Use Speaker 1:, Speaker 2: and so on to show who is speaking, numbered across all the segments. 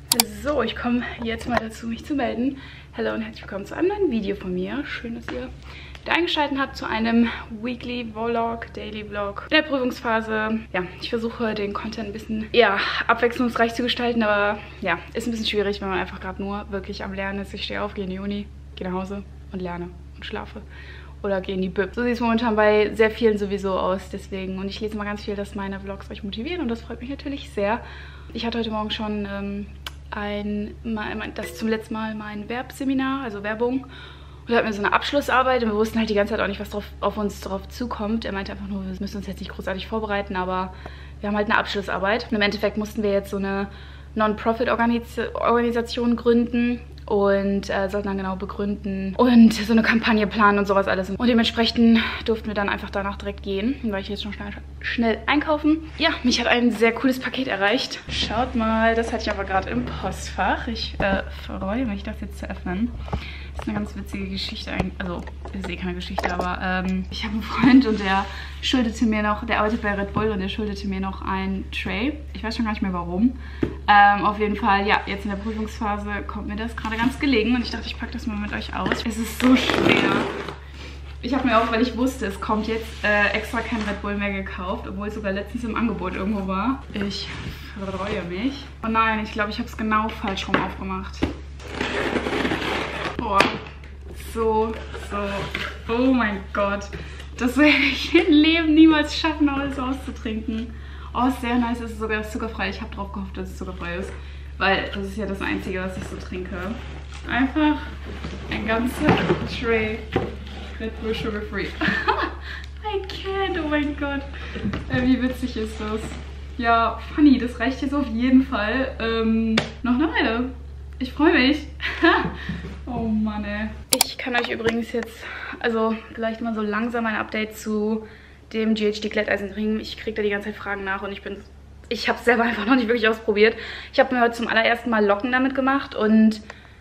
Speaker 1: So, ich komme jetzt mal dazu, mich zu melden. Hallo und herzlich willkommen zu einem neuen Video von mir. Schön, dass ihr wieder eingeschaltet habt zu einem Weekly Vlog, Daily Vlog. In der Prüfungsphase, ja, ich versuche den Content ein bisschen, ja, abwechslungsreich zu gestalten, aber ja, ist ein bisschen schwierig, wenn man einfach gerade nur wirklich am Lernen ist. Ich stehe auf, gehe in die Uni, gehe nach Hause und lerne und schlafe. Oder gehe in die Bib. So sieht es momentan bei sehr vielen sowieso aus, deswegen. Und ich lese mal ganz viel, dass meine Vlogs euch motivieren und das freut mich natürlich sehr. Ich hatte heute Morgen schon das zum letzten Mal mein Werbseminar, also Werbung. Und da hatten wir so eine Abschlussarbeit und wir wussten halt die ganze Zeit auch nicht, was auf uns drauf zukommt. Er meinte einfach nur, wir müssen uns jetzt nicht großartig vorbereiten, aber wir haben halt eine Abschlussarbeit. Und im Endeffekt mussten wir jetzt so eine Non-Profit-Organisation gründen und sollten dann genau begründen und so eine Kampagne planen und sowas alles. Und dementsprechend durften wir dann einfach danach direkt gehen. Dann war ich jetzt schon schnell einkaufen. Ja, mich hat ein sehr cooles Paket erreicht. Schaut mal, das hatte ich aber gerade im Postfach. Ich freue mich, das jetzt zu öffnen. Das ist eine ganz witzige Geschichte eigentlich. Also, ist eh keine Geschichte, aber ich habe einen Freund und der schuldete mir noch, der arbeitet bei Red Bull und der schuldete mir noch ein Tray. Ich weiß schon gar nicht mehr warum. Auf jeden Fall, ja, jetzt in der Prüfungsphase kommt mir das gerade ganz gelegen und ich dachte, ich packe das mal mit euch aus. Es ist so schwer. Ich habe mir auch, weil ich wusste, es kommt jetzt, extra kein Red Bull mehr gekauft, obwohl es sogar letztens im Angebot irgendwo war. Ich freue mich. Oh nein, ich glaube, ich habe es genau falsch rum aufgemacht. Boah, so, oh mein Gott. Das werde ich im Leben niemals schaffen, alles auszutrinken. Oh, ist sehr nice, es ist sogar zuckerfrei. Ich habe drauf gehofft, dass es zuckerfrei ist, weil das ist ja das Einzige, was ich so trinke. Einfach ein ganzer Tray Red Bull Sugar Free. I can't, oh mein Gott. Wie witzig ist das? Ja, funny, das reicht jetzt auf jeden Fall. Noch eine Weile. Ich freue mich. Oh Mann, ey. Ich kann euch übrigens jetzt, also vielleicht mal so langsam ein Update zu dem GHD Glätteisenring. Ich kriege da die ganze Zeit Fragen nach und ich habe es selber einfach noch nicht wirklich ausprobiert. Ich habe mir heute zum allerersten Mal Locken damit gemacht und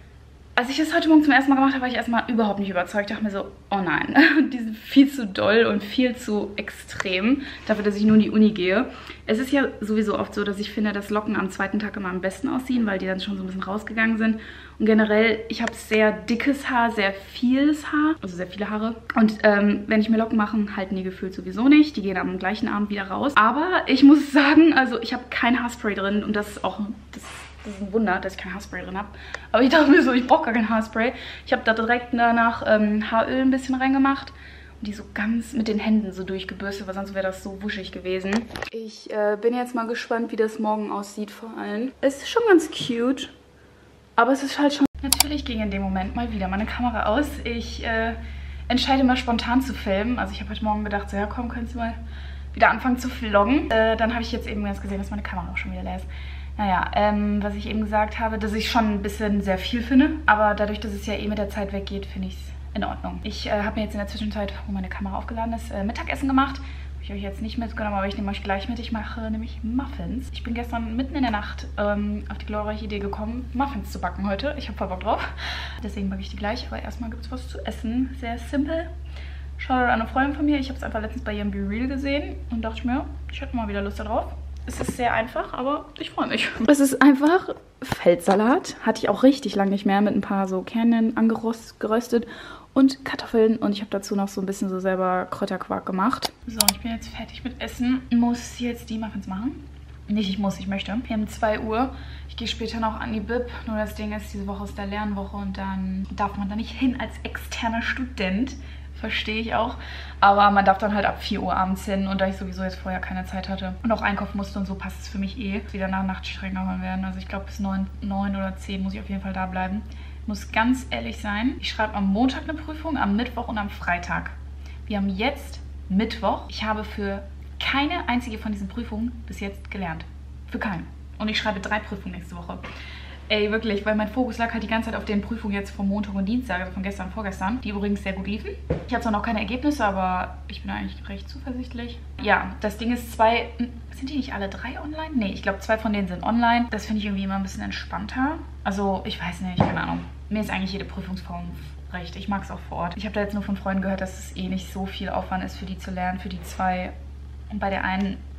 Speaker 1: als ich das heute Morgen zum ersten Mal gemacht habe, war ich erstmal überhaupt nicht überzeugt. Ich dachte mir so, oh nein, die sind viel zu doll und viel zu extrem dafür, dass ich nur in die Uni gehe. Es ist ja sowieso oft so, dass ich finde, dass Locken am zweiten Tag immer am besten aussehen, weil die dann schon so ein bisschen rausgegangen sind. Und generell, ich habe sehr dickes Haar, sehr vieles Haar, also sehr viele Haare. Und wenn ich mir Locken mache, halten die gefühlt sowieso nicht. Die gehen am gleichen Abend wieder raus. Aber ich muss sagen, also ich habe kein Haarspray drin und das ist auch... Das ist ein Wunder, dass ich kein Haarspray drin habe. Aber ich dachte mir so, ich brauche gar kein Haarspray. Ich habe da direkt danach Haaröl ein bisschen reingemacht und die so ganz mit den Händen so durchgebürstet, weil sonst wäre das so wuschig gewesen. Ich bin jetzt mal gespannt, wie das morgen aussieht vor allem. Es ist schon ganz cute, aber es ist halt schon... Natürlich ging in dem Moment mal wieder meine Kamera aus. Ich entscheide mal spontan zu filmen. Also ich habe heute Morgen gedacht, so ja komm, könntest du mal wieder anfangen zu vloggen. Dann habe ich jetzt eben ganz gesehen, dass meine Kamera auch schon wieder leer ist. Naja, was ich eben gesagt habe, dass ich schon ein bisschen sehr viel finde, aber dadurch, dass es ja eh mit der Zeit weggeht, finde ich es in Ordnung. Ich habe mir jetzt in der Zwischenzeit, wo meine Kamera aufgeladen ist, Mittagessen gemacht. Habe ich euch jetzt nicht mitgenommen, aber ich nehme euch gleich mit. Ich mache nämlich Muffins. Ich bin gestern mitten in der Nacht auf die glorreiche Idee gekommen, Muffins zu backen heute. Ich habe voll Bock drauf. Deswegen backe ich die gleich, aber erstmal gibt es was zu essen. Sehr simpel. Shoutout an eine Freundin von mir. Ich habe es einfach letztens bei ihrem Be Real gesehen und dachte mir, ich hätte mal wieder Lust darauf. Es ist sehr einfach, aber ich freue mich. Es ist einfach Feldsalat. Hatte ich auch richtig lange nicht mehr, mit ein paar so Kernen geröstet und Kartoffeln. Und ich habe dazu noch so ein bisschen so selber Kräuterquark gemacht. So, ich bin jetzt fertig mit Essen. Muss jetzt die Muffins machen. Nicht, ich muss, ich möchte. Wir haben 2 Uhr. Ich gehe später noch an die Bib. Nur das Ding ist, diese Woche ist der Lernwoche und dann darf man da nicht hin als externer Student. Verstehe ich auch. Aber man darf dann halt ab 4 Uhr abends hin und da ich sowieso jetzt vorher keine Zeit hatte und auch einkaufen musste und so, passt es für mich eh. Wieder nach Nachtstreng gehauen werden. Also ich glaube bis 9 oder 10 muss ich auf jeden Fall da bleiben. Muss ganz ehrlich sein, ich schreibe am Montag eine Prüfung, am Mittwoch und am Freitag. Wir haben jetzt Mittwoch. Ich habe für keine einzige von diesen Prüfungen bis jetzt gelernt. Für keine. Und ich schreibe 3 Prüfungen nächste Woche. Ey, wirklich, weil mein Fokus lag halt die ganze Zeit auf den Prüfungen jetzt vom Montag und Dienstag, also von gestern und vorgestern, die übrigens sehr gut liefen. Ich habe zwar noch keine Ergebnisse, aber ich bin eigentlich recht zuversichtlich. Ja, das Ding ist, sind die nicht alle 3 online? Nee, ich glaube 2 von denen sind online. Das finde ich irgendwie immer ein bisschen entspannter. Also, ich weiß nicht, keine Ahnung. Mir ist eigentlich jede Prüfungsform recht. Ich mag es auch vor Ort. Ich habe da jetzt nur von Freunden gehört, dass es eh nicht so viel Aufwand ist, für die zu lernen, für die 2. Und bei der einen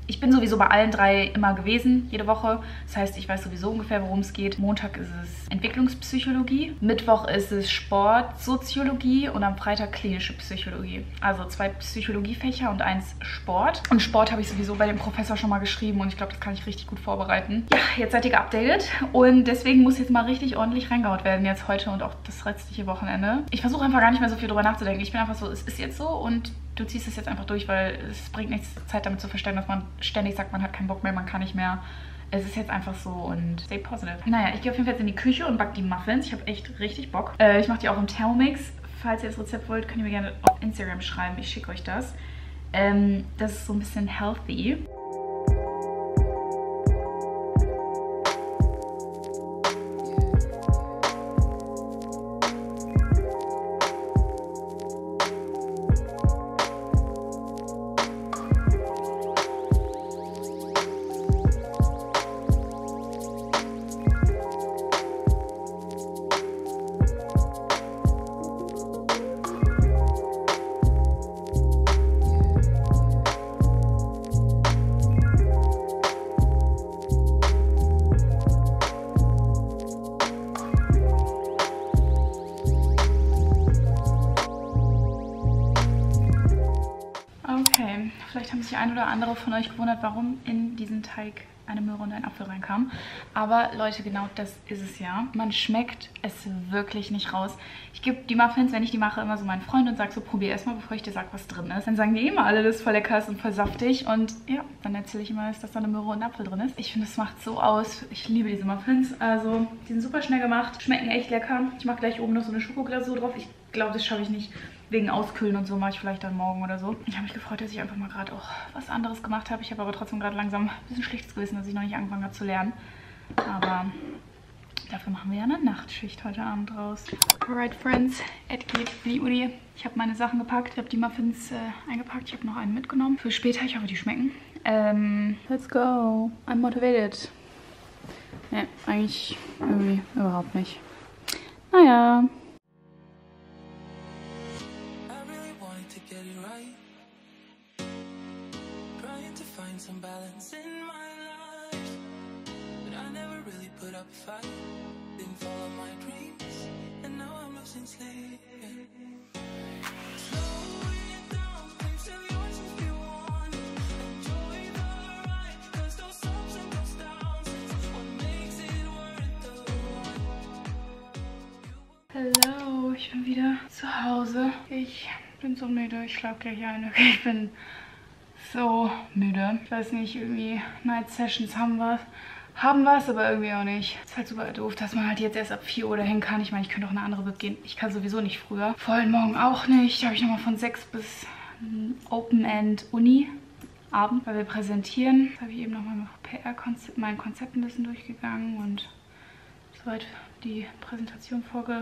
Speaker 1: Ich bin sowieso bei allen 3 immer gewesen, jede Woche. Das heißt, ich weiß sowieso ungefähr, worum es geht. Montag ist es Entwicklungspsychologie, Mittwoch ist es Sportsoziologie und am Freitag klinische Psychologie. Also 2 Psychologiefächer und 1 Sport. Und Sport habe ich sowieso bei dem Professor schon mal geschrieben und ich glaube, das kann ich richtig gut vorbereiten. Ja, jetzt seid ihr geupdatet und deswegen muss jetzt mal richtig ordentlich reingehaut werden, jetzt heute und auch das restliche Wochenende. Ich versuche einfach gar nicht mehr so viel drüber nachzudenken. Ich bin einfach so, es ist jetzt so und du ziehst es jetzt einfach durch, weil es bringt nichts, Zeit damit zu verstellen, dass man ständig sagt, man hat keinen Bock mehr, man kann nicht mehr. Es ist jetzt einfach so und stay positive. Naja, ich gehe auf jeden Fall jetzt in die Küche und backe die Muffins. Ich habe echt richtig Bock. Ich mache die auch im Thermomix. Falls ihr das Rezept wollt, könnt ihr mir gerne auf Instagram schreiben. Ich schicke euch das. Das ist so ein bisschen healthy. Okay, vielleicht haben sich ein oder andere von euch gewundert, warum in diesen Teig eine Möhre und ein Apfel reinkam. Aber Leute, genau das ist es ja. Man schmeckt es wirklich nicht raus. Ich gebe die Muffins, wenn ich die mache, immer so meinen Freund und sage so, probier erstmal, bevor ich dir sage, was drin ist. Dann sagen die immer alle, das ist voll lecker ist und voll saftig. Und ja, dann erzähle ich immer, dass da eine Möhre und ein Apfel drin ist. Ich finde, es macht so aus. Ich liebe diese Muffins. Also, die sind super schnell gemacht, schmecken echt lecker. Ich mache gleich oben noch so eine Schokoglasur drauf. Ich glaube, das schaffe ich nicht. Wegen Auskühlen und so mache ich vielleicht dann morgen oder so. Ich habe mich gefreut, dass ich einfach mal gerade auch was anderes gemacht habe. Ich habe aber trotzdem gerade langsam ein bisschen schlechtes Gewissen, dass ich noch nicht angefangen habe zu lernen. Aber dafür machen wir ja eine Nachtschicht heute Abend raus. Alright, Friends, Ed geht in die Uni. Ich habe meine Sachen gepackt. Ich habe die Muffins eingepackt. Ich habe noch einen mitgenommen. Für später. Ich hoffe, die schmecken. Let's go. I'm motivated. Ne, eigentlich irgendwie überhaupt nicht. Naja.
Speaker 2: Some balance in my life, but I never really put up a fight. Didn't follow my dreams, and now I'm losing sleep. Slowing it down, things of yours if you want. Enjoy the ride, 'cause those ups and those downs is what makes it worth the ride.
Speaker 1: Hallo, ich bin wieder zu Hause. Ich bin so müde, ich schlafe gleich ein. Okay, ich bin so müde. Ich weiß nicht, irgendwie Night Sessions haben wir es, aber irgendwie auch nicht. Ist halt super doof, dass man halt jetzt erst ab 4 Uhr dahin kann. Ich meine, ich könnte auch eine andere Bib gehen. Ich kann sowieso nicht früher. Vorhin morgen auch nicht. Da habe ich nochmal von 6 bis Open End Uni Abend, weil wir präsentieren. Da habe ich eben nochmal mein Konzept ein bisschen durchgegangen und soweit die Präsentation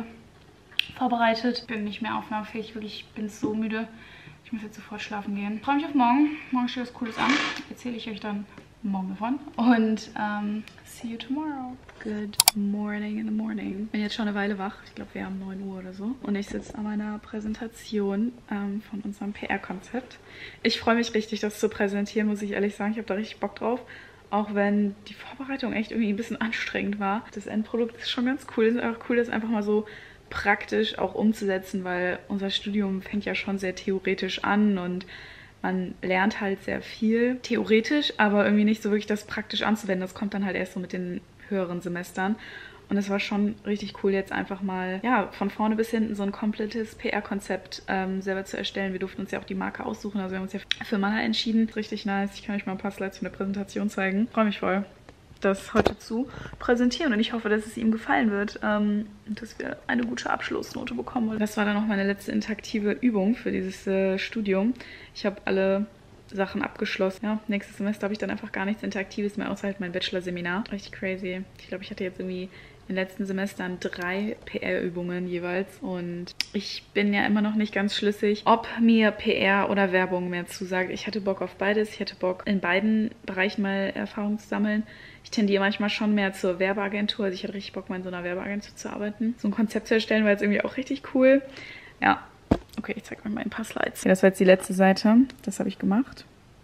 Speaker 1: vorbereitet. Ich bin nicht mehr aufnahmefähig, wirklich, ich bin so müde. Ich muss jetzt sofort schlafen gehen. Ich freue mich auf morgen. Morgen steht was Cooles an. Erzähle ich euch dann morgen davon. Und see you tomorrow. Good morning in the morning. Ich bin jetzt schon eine Weile wach. Ich glaube, wir haben 9 Uhr oder so. Und ich sitze an meiner Präsentation von unserem PR-Konzept. Ich freue mich richtig, das zu präsentieren, muss ich ehrlich sagen. Ich habe da richtig Bock drauf. Auch wenn die Vorbereitung echt irgendwie ein bisschen anstrengend war. Das Endprodukt ist schon ganz cool. Es ist einfach cool, das einfach mal so praktisch auch umzusetzen, weil unser Studium fängt ja schon sehr theoretisch an und man lernt halt sehr viel theoretisch, aber irgendwie nicht so wirklich das praktisch anzuwenden. Das kommt dann halt erst so mit den höheren Semestern. Und es war schon richtig cool, jetzt einfach mal ja, von vorne bis hinten so ein komplettes PR-Konzept selber zu erstellen. Wir durften uns ja auch die Marke aussuchen, also wir haben uns ja für Mana entschieden. Richtig nice. Ich kann euch mal ein paar Slides von der Präsentation zeigen. Freue mich voll, das heute zu präsentieren und ich hoffe, dass es ihm gefallen wird und dass wir eine gute Abschlussnote bekommen. Das war dann noch meine letzte interaktive Übung für dieses Studium. Ich habe alle Sachen abgeschlossen. Ja, nächstes Semester habe ich dann einfach gar nichts Interaktives mehr, außer halt mein Bachelor-Seminar. Richtig crazy. Ich glaube, ich hatte jetzt irgendwie in den letzten Semestern 3 PR-Übungen jeweils und ich bin ja immer noch nicht ganz schlüssig, ob mir PR oder Werbung mehr zusagt. Ich hatte Bock auf beides. Ich hatte Bock, in beiden Bereichen mal Erfahrung zu sammeln. Ich tendiere manchmal schon mehr zur Werbeagentur. Also ich hatte richtig Bock, mal in so einer Werbeagentur zu arbeiten. So ein Konzept zu erstellen war jetzt irgendwie auch richtig cool. Ja, okay, ich zeige euch mal ein paar Slides. Okay, das war jetzt die letzte Seite. Das habe ich gemacht.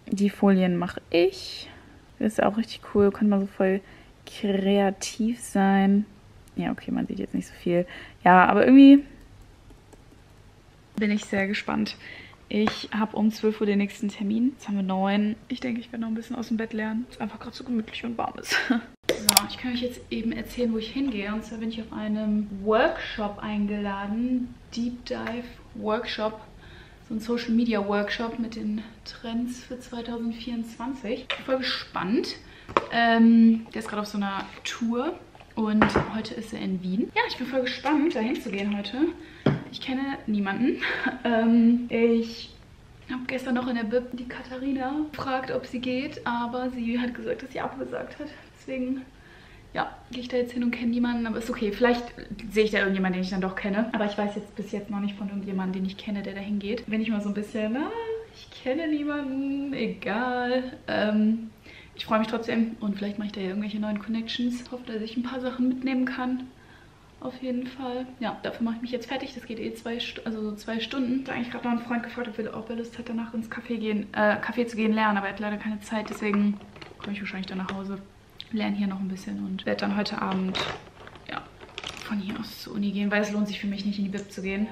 Speaker 1: Die Folien mache ich. Das ist auch richtig cool. Kann man so voll kreativ sein. Ja, okay, man sieht jetzt nicht so viel. Ja, aber irgendwie bin ich sehr gespannt. Ich habe um 12 Uhr den nächsten Termin. Jetzt haben wir 9. Ich denke, ich werde noch ein bisschen aus dem Bett lernen. Es einfach gerade so gemütlich und warm ist. So, ich kann euch jetzt eben erzählen, wo ich hingehe. Und zwar bin ich auf einem Workshop eingeladen. Deep Dive Workshop. So ein Social Media Workshop mit den Trends für 2024. Ich bin voll gespannt. Der ist gerade auf so einer Tour. Und heute ist er in Wien. Ja, ich bin voll gespannt, da hinzugehen heute. Ich kenne niemanden. Ich habe gestern noch in der Bib die Katharina gefragt, ob sie geht. Aber sie hat gesagt, dass sie abgesagt hat. Deswegen, ja, gehe ich da jetzt hin und kenne niemanden. Aber ist okay, vielleicht sehe ich da irgendjemanden, den ich dann doch kenne. Aber ich weiß jetzt bis jetzt noch nicht von irgendjemandem, den ich kenne, der da hingeht. Wenn ich mal so ein bisschen, ich kenne niemanden, egal. Ich freue mich trotzdem und vielleicht mache ich da ja irgendwelche neuen Connections. Ich hoffe, dass ich ein paar Sachen mitnehmen kann. Auf jeden Fall. Ja, dafür mache ich mich jetzt fertig. Das geht eh 2 Stunden. Ich habe eigentlich gerade noch einen Freund gefragt, ob er Lust hat, danach ins Café zu gehen lernen. Aber er hat leider keine Zeit, deswegen komme ich wahrscheinlich dann nach Hause. Lerne hier noch ein bisschen und werde dann heute Abend ja, von hier aus zur Uni gehen, weil es lohnt sich für mich nicht, in die Bib zu gehen.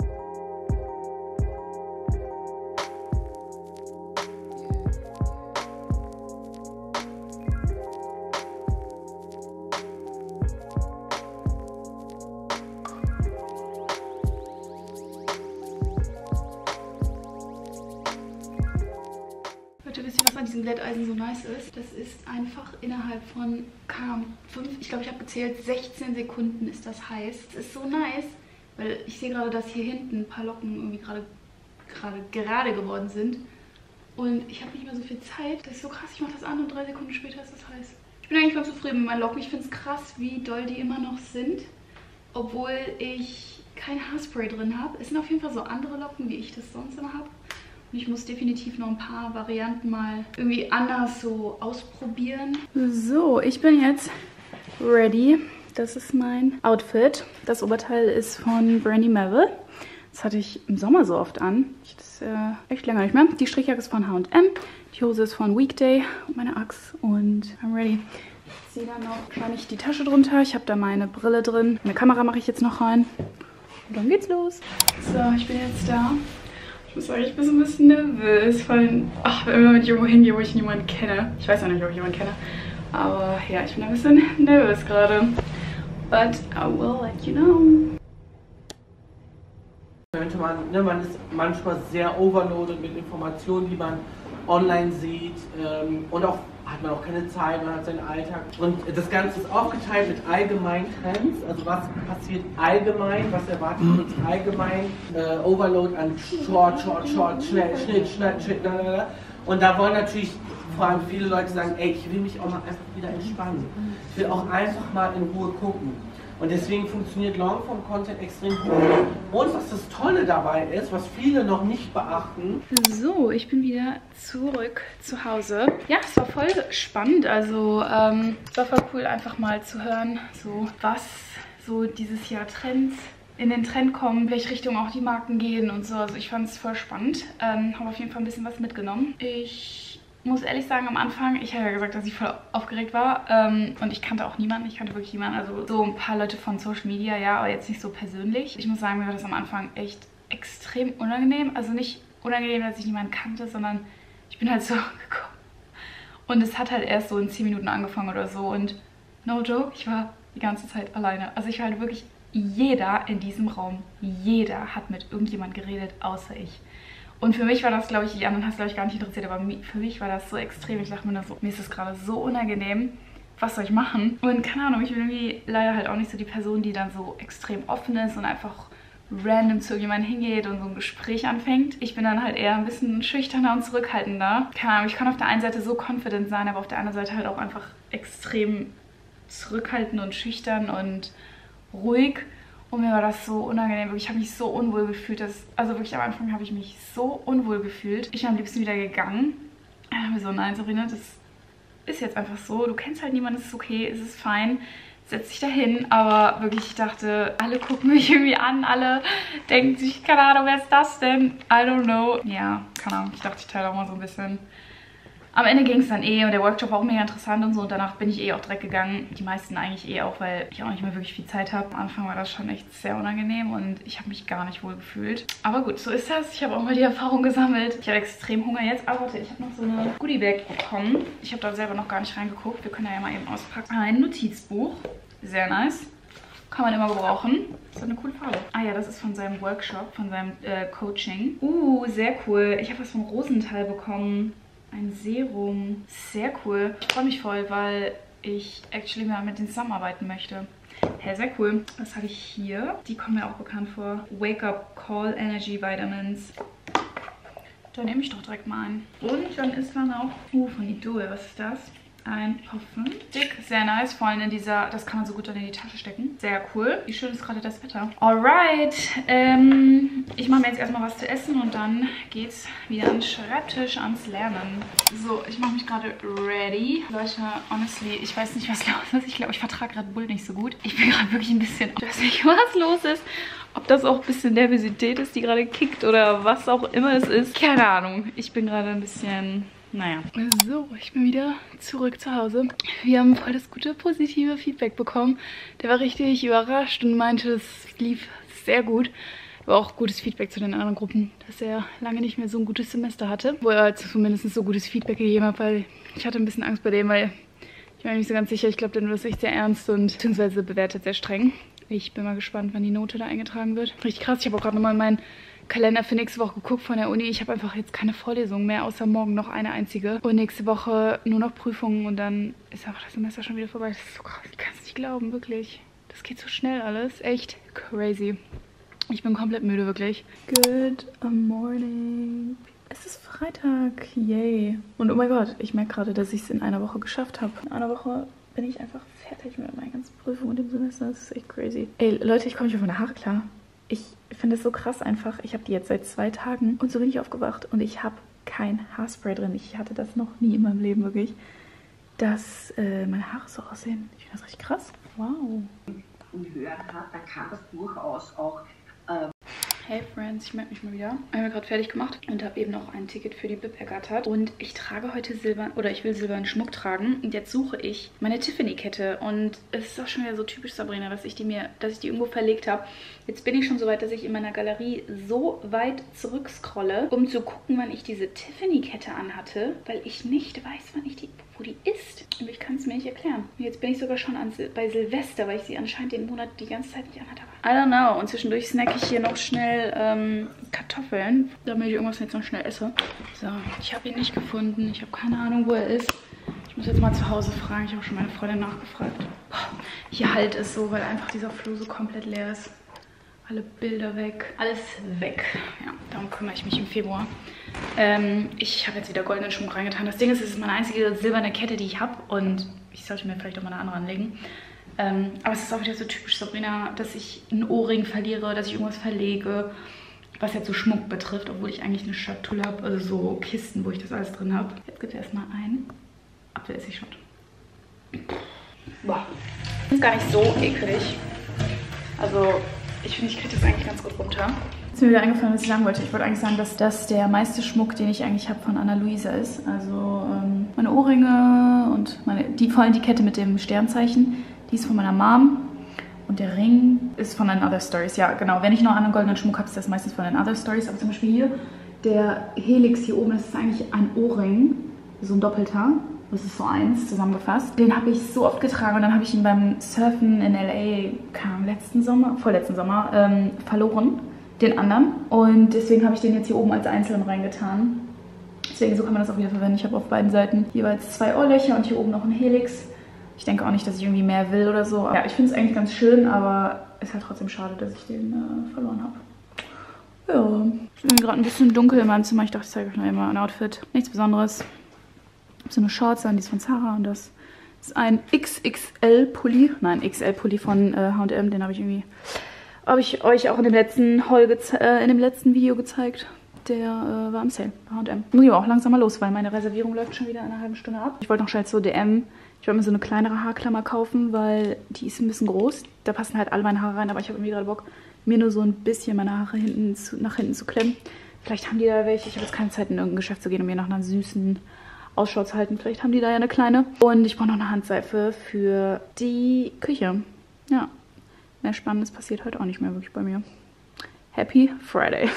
Speaker 1: An diesem Glätteisen so nice ist, das ist einfach innerhalb von, keine Ahnung, 5, ich glaube, ich habe gezählt, 16 Sekunden ist das heiß. Es ist so nice, weil ich sehe gerade, dass hier hinten ein paar Locken irgendwie gerade geworden sind. Und ich habe nicht mehr so viel Zeit. Das ist so krass, ich mache das an und 3 Sekunden später ist das heiß. Ich bin eigentlich ganz zufrieden mit meinen Locken. Ich finde es krass, wie doll die immer noch sind, obwohl ich kein Haarspray drin habe. Es sind auf jeden Fall so andere Locken, wie ich das sonst immer habe. Und ich muss definitiv noch ein paar Varianten mal irgendwie anders so ausprobieren. So, ich bin jetzt ready. Das ist mein Outfit. Das Oberteil ist von Brandy Melville. Das hatte ich im Sommer so oft an. Das ist echt länger nicht mehr. Die Strickjacke ist von H&M. Die Hose ist von Weekday und meine Axt. Und I'm ready. Ich ziehe dann noch wahrscheinlich die Tasche drunter. Ich habe da meine Brille drin. Meine Kamera mache ich jetzt noch rein. Und dann geht's los. So, ich bin jetzt da. Ich muss sagen, ich bin so ein bisschen nervös, weil immer wenn ich irgendwo hingehe, wo ich niemanden kenne. Ich weiß auch nicht, ob ich jemanden kenne. Aber ja, ich bin ein bisschen nervös gerade. But I will let you know.
Speaker 3: Man ist manchmal sehr overloaded mit Informationen, die man online sieht. Und auch hat man auch keine Zeit, man hat seinen Alltag. Und das Ganze ist aufgeteilt mit allgemeinen Trends, also was passiert allgemein, was erwartet uns allgemein, Overload an Short, schnell. Und da wollen natürlich vor allem viele Leute sagen, ey, ich will mich auch mal einfach wieder entspannen. Ich will auch einfach mal in Ruhe gucken. Und deswegen funktioniert Longform-Content extrem gut. Und was das Tolle dabei ist, was viele noch nicht beachten.
Speaker 1: So, ich bin wieder zurück zu Hause. Ja, es war voll spannend. Also, es war voll cool, einfach mal zu hören, so was so dieses Jahr Trends in den Trend kommen, welche Richtung auch die Marken gehen und so. Also ich fand es voll spannend. Habe auf jeden Fall ein bisschen was mitgenommen. Ich muss ehrlich sagen, am Anfang, ich habe ja gesagt, dass ich voll aufgeregt war und ich kannte auch niemanden, ich kannte wirklich niemanden, also so ein paar Leute von Social Media, ja, aber jetzt nicht so persönlich. Ich muss sagen, mir war das am Anfang echt extrem unangenehm, also nicht unangenehm, dass ich niemanden kannte, sondern ich bin halt so gekommen und es hat halt erst so in 10 Minuten angefangen oder so und no joke, ich war die ganze Zeit alleine, also ich war halt wirklich, jeder in diesem Raum, jeder hat mit irgendjemand geredet, außer ich. Und für mich war das, glaube ich, die anderen hat es, glaube ich, gar nicht interessiert, aber für mich war das so extrem. Ich dachte mir so, mir ist das gerade so unangenehm. Was soll ich machen? Und keine Ahnung, ich bin irgendwie leider halt auch nicht so die Person, die dann so extrem offen ist und einfach random zu irgendjemandem hingeht und so ein Gespräch anfängt. Ich bin dann halt eher ein bisschen schüchterner und zurückhaltender. Keine Ahnung, ich kann auf der einen Seite so confident sein, aber auf der anderen Seite halt auch einfach extrem zurückhaltend und schüchtern und ruhig. Und mir war das so unangenehm, ich habe mich so unwohl gefühlt, also wirklich am Anfang habe ich mich so unwohl gefühlt. Ich bin am liebsten wieder gegangen. Ich habe mir so, nein Sabrina, das ist jetzt einfach so, du kennst halt niemanden, es ist okay, es ist fein, setz dich da hin. Aber wirklich, ich dachte, alle gucken mich irgendwie an, alle denken sich, keine Ahnung, wer ist das denn? I don't know. Ja, keine Ahnung, ich dachte, ich teile auch mal so ein bisschen am Ende ging es dann eh und der Workshop war auch mega interessant und so. Und danach bin ich eh auch direkt gegangen. Die meisten eigentlich eh auch, weil ich auch nicht mehr wirklich viel Zeit habe. Am Anfang war das schon echt sehr unangenehm und ich habe mich gar nicht wohl gefühlt. Aber gut, so ist das. Ich habe auch mal die Erfahrung gesammelt. Ich habe extrem Hunger jetzt. Aber warte, ich habe noch so eine Goodie-Bag bekommen. Ich habe da selber noch gar nicht reingeguckt. Wir können da ja mal eben auspacken. Ein Notizbuch. Sehr nice. Kann man immer gebrauchen. Das ist eine coole Farbe. Ah ja, das ist von seinem Workshop, von seinem Coaching. Sehr cool. Ich habe was von Rosenthal bekommen. Ein Serum. Sehr cool. Ich freue mich voll, weil ich actually mal mit denen zusammenarbeiten möchte. Hey, sehr cool. Was habe ich hier? Die kommen mir auch bekannt vor. Wake Up Call Energy Vitamins. Da nehme ich doch direkt mal ein. Und dann ist dann auch von Idol. Was ist das? Ein Parfum. Dick, sehr nice. Vor allem in dieser, das kann man so gut dann in die Tasche stecken. Sehr cool. Wie schön ist gerade das Wetter. Alright. Ich mache mir jetzt erstmal was zu essen und dann geht's wieder an den Schreibtisch, ans Lernen. So, ich mache mich gerade ready. Leute, honestly, ich weiß nicht, was los ist. Ich glaube, ich vertrage Red Bull nicht so gut. Ich bin gerade wirklich ein bisschen... Ich weiß nicht, was los ist. Ob das auch ein bisschen Nervosität ist, die gerade kickt oder was auch immer es ist. Keine Ahnung. Ich bin gerade ein bisschen... Naja. So, ich bin wieder zurück zu Hause. Wir haben voll das gute, positive Feedback bekommen. Der war richtig überrascht und meinte, es lief sehr gut. Aber auch gutes Feedback zu den anderen Gruppen, dass er lange nicht mehr so ein gutes Semester hatte. Wo er zumindest so gutes Feedback gegeben hat, weil ich hatte ein bisschen Angst bei dem, weil ich war mir nicht so ganz sicher. Ich glaube, der nimmt das echt sehr ernst und beziehungsweise bewertet sehr streng. Ich bin mal gespannt, wann die Note da eingetragen wird. Richtig krass. Ich habe auch gerade nochmal in meinen Kalender für nächste Woche geguckt von der Uni. Ich habe einfach jetzt keine Vorlesung mehr, außer morgen noch eine einzige. Und nächste Woche nur noch Prüfungen und dann ist einfach das Semester schon wieder vorbei. Das ist so krass. Ich kann es nicht glauben, wirklich. Das geht so schnell alles. Echt crazy. Ich bin komplett müde, wirklich. Good morning. Es ist Freitag. Yay. Und oh mein Gott, ich merke gerade, dass ich es in einer Woche geschafft habe. In einer Woche bin ich einfach fertig mit meinen ganzen Prüfungen im Semester. Das ist echt crazy. Ey, Leute, ich komme nicht auf meine Haare klar. Ich finde es so krass einfach. Ich habe die jetzt seit 2 Tagen und so bin ich aufgewacht und ich habe kein Haarspray drin. Ich hatte das noch nie in meinem Leben wirklich, dass meine Haare so aussehen. Ich finde das richtig krass. Wow.
Speaker 4: Und hören hat, dann kann das durchaus auch...
Speaker 1: Hey Friends, ich melde mich mal wieder. Ich habe mir gerade fertig gemacht und habe eben noch ein Ticket für die BIP ergattert. Und ich trage heute silbern, oder ich will silbernen Schmuck tragen. Und jetzt suche ich meine Tiffany-Kette. Und es ist auch schon wieder so typisch Sabrina, dass ich die irgendwo verlegt habe. Jetzt bin ich schon so weit, dass ich in meiner Galerie so weit zurückscrolle, um zu gucken, wann ich diese Tiffany-Kette anhatte. Weil ich nicht weiß, wo die ist. Und ich kann es mir nicht erklären. Und jetzt bin ich sogar schon bei Silvester, weil ich sie anscheinend den Monat die ganze Zeit nicht anhatte. I don't know. Und zwischendurch snacke ich hier noch schnell Kartoffeln, damit ich irgendwas jetzt noch schnell esse. So, ich habe ihn nicht gefunden. Ich habe keine Ahnung, wo er ist. Ich muss jetzt mal zu Hause fragen. Ich habe schon meine Freundin nachgefragt. Hier halt es so, weil einfach dieser Flur so komplett leer ist. Alle Bilder weg. Alles weg. Ja, darum kümmere ich mich im Februar. Ich habe jetzt wieder goldenen Schmuck reingetan. Das Ding ist, es ist meine einzige silberne Kette, die ich habe. Und ich sollte mir vielleicht auch mal eine andere anlegen. Aber es ist auch wieder so typisch Sabrina, dass ich einen Ohrring verliere, dass ich irgendwas verlege, was jetzt so Schmuck betrifft, obwohl ich eigentlich eine Schatulle habe, also so Kisten, wo ich das alles drin habe. Jetzt gibt es erstmal einen Apfelessig-Shot. Boah, das ist gar nicht so eklig. Also ich finde, ich kriege das eigentlich ganz gut runter. Ist mir wieder eingefallen, was ich sagen wollte. Ich wollte eigentlich sagen, dass das der meiste Schmuck, den ich eigentlich habe, von Anna Luisa ist. Also meine Ohrringe und vor allem die Kette mit dem Sternzeichen. Die ist von meiner Mom und der Ring ist von den Other Stories. Ja, genau. Wenn ich noch einen goldenen Schmuck habe, ist das meistens von den Other Stories. Aber zum Beispiel hier, der Helix hier oben, das ist eigentlich ein Ohrring, so ein doppelter. Das ist so eins zusammengefasst. Den habe ich so oft getragen und dann habe ich ihn beim Surfen in LA, vorletzten Sommer, verloren, den anderen. Und deswegen habe ich den jetzt hier oben als einzelnen reingetan. Deswegen, so kann man das auch wieder verwenden. Ich habe auf beiden Seiten jeweils 2 Ohrlöcher und hier oben noch ein Helix. Ich denke auch nicht, dass ich irgendwie mehr will oder so. Ja, ich finde es eigentlich ganz schön, aber es ist halt trotzdem schade, dass ich den verloren habe. Ja, ich bin gerade ein bisschen dunkel in meinem Zimmer. Ich dachte, ich zeige euch noch einmal ein Outfit. Nichts Besonderes. Ich habe so eine Shorts an, die ist von Zara und das ist ein XXL-Pulli. Nein, XL-Pulli von H&M. Den habe ich euch auch in dem letzten Video gezeigt. Der war im Sale bei H&M. Muss ich aber auch langsam mal los, weil meine Reservierung läuft schon wieder in einer halben Stunde ab. Ich wollte noch schnell zur DM. Ich wollte mir so eine kleinere Haarklammer kaufen, weil die ist ein bisschen groß. Da passen halt alle meine Haare rein, aber ich habe irgendwie gerade Bock, mir nur so ein bisschen meine Haare nach hinten zu klemmen. Vielleicht haben die da welche. Ich habe jetzt keine Zeit, in irgendein Geschäft zu gehen, um mir nach einer süßen Ausschau zu halten. Vielleicht haben die da ja eine kleine. Und ich brauche noch eine Handseife für die Küche. Ja, mehr Spannendes passiert heute auch nicht mehr wirklich bei mir. Happy Friday.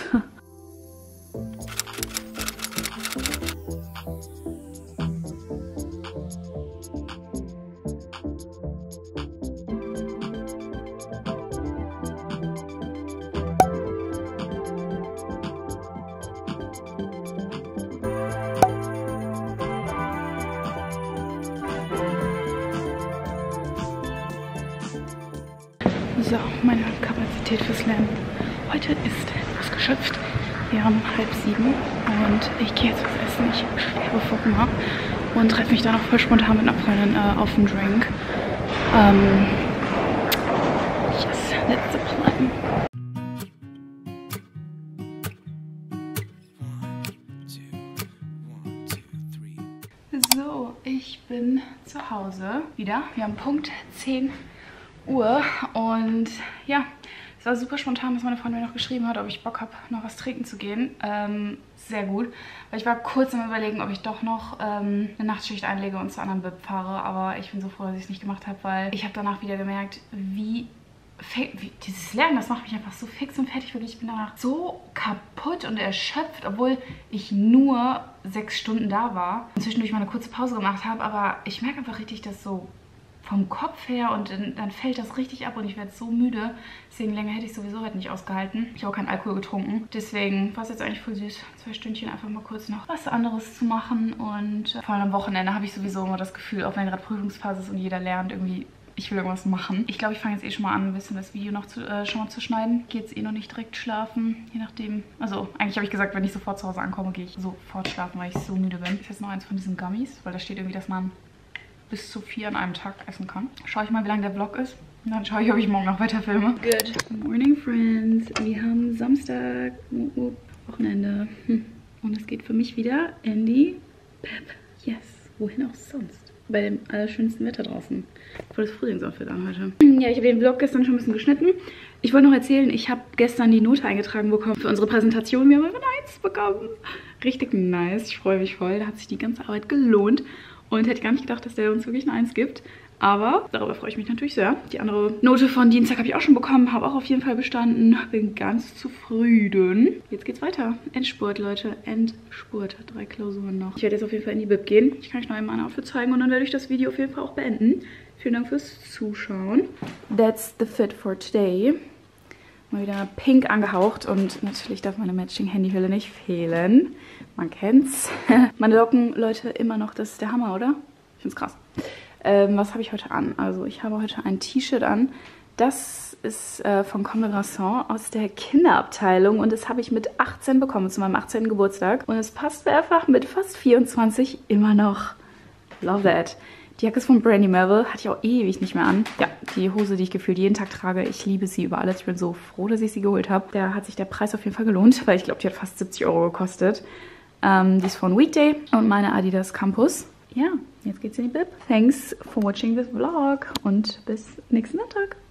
Speaker 1: So, meine Kapazität fürs Lernen heute ist ausgeschöpft. Wir haben 6:30 und ich gehe jetzt was essen. Ich sterbe vor Hunger und treffe mich dann noch voll spontan mit einer Freundin auf einen Drink. Yes, that's the plan. So, ich bin zu Hause wieder. Wir haben Punkt 10 Uhr und ja, es war super spontan, dass meine Freundin mir noch geschrieben hat, ob ich Bock habe, noch was trinken zu gehen. Sehr gut, weil ich war kurz am Überlegen, ob ich doch noch eine Nachtschicht einlege und zur anderen Bib fahre, aber ich bin so froh, dass ich es nicht gemacht habe, weil ich habe danach wieder gemerkt, wie dieses Lernen, das macht mich einfach so fix und fertig, wirklich. Ich bin danach so kaputt und erschöpft, obwohl ich nur 6 Stunden da war und zwischendurch mal eine kurze Pause gemacht habe, aber ich merke einfach richtig, dass so vom Kopf her und dann fällt das richtig ab und ich werde so müde. Deswegen länger hätte ich sowieso heute nicht ausgehalten. Ich habe auch keinen Alkohol getrunken. Deswegen war es jetzt eigentlich voll süß, 2 Stündchen einfach mal kurz noch was anderes zu machen. Und vor allem am Wochenende habe ich sowieso immer das Gefühl, auch wenn gerade Prüfungsphase ist und jeder lernt, irgendwie, ich will irgendwas machen. Ich glaube, ich fange jetzt eh schon mal an, ein bisschen das Video noch schon mal zu schneiden. Gehe jetzt eh noch nicht direkt schlafen, je nachdem. Also eigentlich habe ich gesagt, wenn ich sofort zu Hause ankomme, gehe ich sofort schlafen, weil ich so müde bin. Das ist jetzt noch eins von diesen Gummies, weil da steht irgendwie, dass man bis zu 4 an einem Tag essen kann. Schaue ich mal, wie lang der Vlog ist. Und dann schaue ich, ob ich morgen noch weiter filme. Good morning, friends. Wir haben Samstag, Wochenende. Und es geht für mich wieder in die Bib. Yes, wohin auch sonst. Bei dem allerschönsten Wetter draußen. Voll das Frühlingsoutfit an heute. Ja, ich habe den Vlog gestern schon ein bisschen geschnitten. Ich wollte noch erzählen, ich habe gestern die Note eingetragen bekommen für unsere Präsentation. Wir haben eine 1 bekommen. Richtig nice. Ich freue mich voll. Da hat sich die ganze Arbeit gelohnt. Und hätte gar nicht gedacht, dass der uns wirklich eine 1 gibt. Aber darüber freue ich mich natürlich sehr. Die andere Note von Dienstag habe ich auch schon bekommen. Habe auch auf jeden Fall bestanden. Bin ganz zufrieden. Jetzt geht's weiter. Endspurt, Leute. Endspurt. 3 Klausuren noch. Ich werde jetzt auf jeden Fall in die Bib gehen. Ich kann euch noch einmal ein Outfit zeigen. Und dann werde ich das Video auf jeden Fall auch beenden. Vielen Dank fürs Zuschauen. That's the fit for today. Mal wieder pink angehaucht. Und natürlich darf meine Matching-Handyhülle nicht fehlen. Man kennt's. Meine Locken, Leute, immer noch, das ist der Hammer, oder? Ich find's krass. Was habe ich heute an? Also ich habe heute ein T-Shirt an. Das ist von Comme des Garçons aus der Kinderabteilung. Und das habe ich mit 18 bekommen, zu meinem 18. Geburtstag. Und es passt einfach mit fast 24 immer noch. Love that. Die Jacke ist von Brandy Melville, hatte ich auch ewig nicht mehr an. Ja, die Hose, die ich gefühlt jeden Tag trage, ich liebe sie über alles. Ich bin so froh, dass ich sie geholt habe. Da hat sich der Preis auf jeden Fall gelohnt, weil ich glaube, die hat fast 70 € gekostet. Die ist von Weekday und meine Adidas Campus. Ja, jetzt geht's in die Bib. Thanks for watching this vlog und bis nächsten Sonntag.